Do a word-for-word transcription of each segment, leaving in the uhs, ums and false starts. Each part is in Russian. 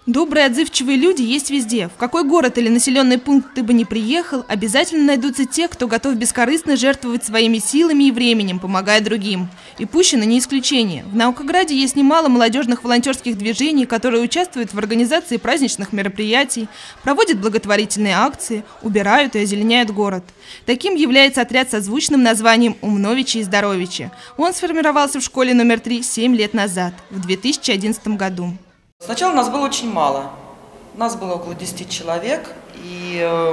Добрые, отзывчивые люди есть везде. В какой город или населенный пункт ты бы ни приехал, обязательно найдутся те, кто готов бескорыстно жертвовать своими силами и временем, помогая другим. И Пущино не исключение. В Наукограде есть немало молодежных волонтерских движений, которые участвуют в организации праздничных мероприятий, проводят благотворительные акции, убирают и озеленяют город. Таким является отряд со звучным названием «Умновичи и Здоровичи». Он сформировался в школе номер три семь лет назад, в две тысячи одиннадцатом году. Сначала нас было очень мало, нас было около десяти человек, и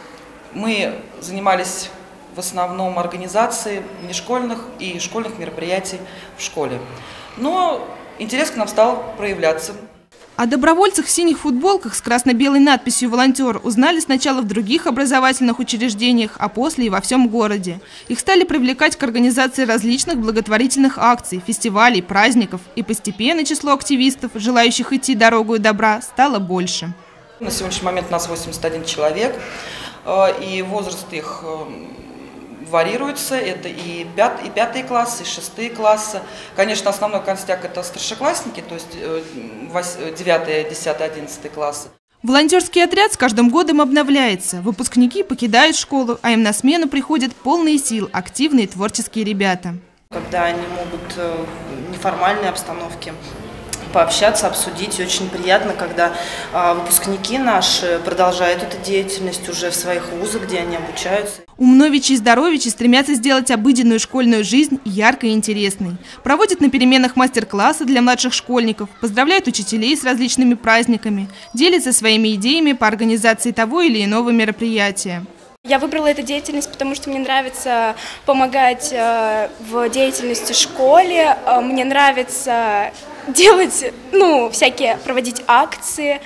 мы занимались в основном организацией внешкольных и школьных мероприятий в школе. Но интерес к нам стал проявляться. О добровольцах в синих футболках с красно-белой надписью «Волонтер» узнали сначала в других образовательных учреждениях, а после и во всем городе. Их стали привлекать к организации различных благотворительных акций, фестивалей, праздников. И постепенно число активистов, желающих идти дорогою добра, стало больше. На сегодняшний момент у нас восемьдесят один человек, и возраст их варьируется. Это и, пят, и пятые классы, и шестые классы. Конечно, основной костяк – это старшеклассники, то есть девятый, десятый, одиннадцатый классы. Волонтерский отряд с каждым годом обновляется. Выпускники покидают школу, а им на смену приходят полные сил, активные творческие ребята. Когда они могут в неформальной обстановке пообщаться, обсудить. Очень приятно, когда а, выпускники наши продолжают эту деятельность уже в своих вузах, где они обучаются. Умновичи и Здоровичи стремятся сделать обыденную школьную жизнь яркой и интересной. Проводят на переменах мастер-классы для младших школьников, поздравляют учителей с различными праздниками, делятся своими идеями по организации того или иного мероприятия. Я выбрала эту деятельность, потому что мне нравится помогать в деятельности в школе, мне нравится делать, ну, всякие, проводить акции,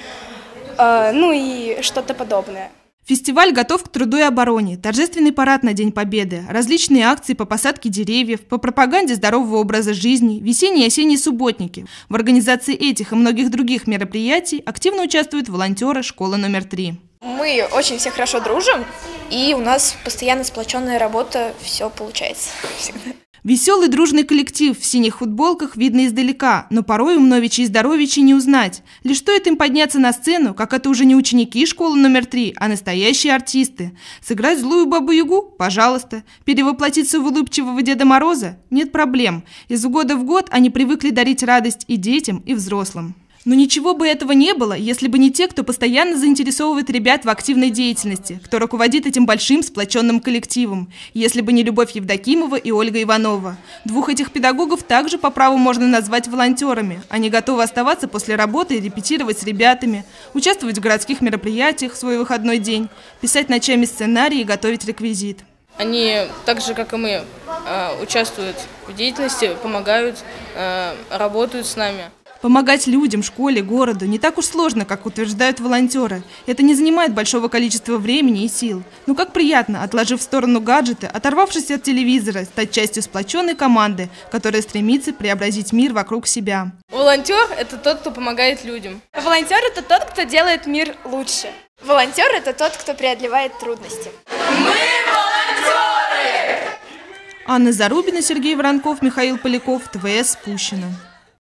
ну и что-то подобное. Фестиваль готов к труду и обороне, торжественный парад на День Победы, различные акции по посадке деревьев, по пропаганде здорового образа жизни, весенние и осенние субботники. В организации этих и многих других мероприятий активно участвуют волонтеры школы номер три. Мы очень все хорошо дружим, и у нас постоянно сплоченная работа, все получается всегда. Веселый дружный коллектив в синих футболках видно издалека, но порой Умновичи и Здоровичи не узнать. Лишь стоит им подняться на сцену, как это уже не ученики школы номер три, а настоящие артисты. Сыграть злую Бабу-Ягу? Пожалуйста. Перевоплотиться в улыбчивого Деда Мороза? Нет проблем. Из года в год они привыкли дарить радость и детям, и взрослым. Но ничего бы этого не было, если бы не те, кто постоянно заинтересовывает ребят в активной деятельности, кто руководит этим большим сплоченным коллективом, если бы не Любовь Евдокимова и Ольга Иванова. Двух этих педагогов также по праву можно назвать волонтерами. Они готовы оставаться после работы и репетировать с ребятами, участвовать в городских мероприятиях в свой выходной день, писать ночами сценарии и готовить реквизит. Они, так же как и мы, участвуют в деятельности, помогают, работают с нами. Помогать людям, школе, городу не так уж сложно, как утверждают волонтеры. Это не занимает большого количества времени и сил. Но как приятно, отложив в сторону гаджеты, оторвавшись от телевизора, стать частью сплоченной команды, которая стремится преобразить мир вокруг себя. Волонтер – это тот, кто помогает людям. Волонтер – это тот, кто делает мир лучше. Волонтер – это тот, кто преодолевает трудности. Мы волонтеры! Анна Зарубина, Сергей Воронков, Михаил Поляков, ТВС Пущино.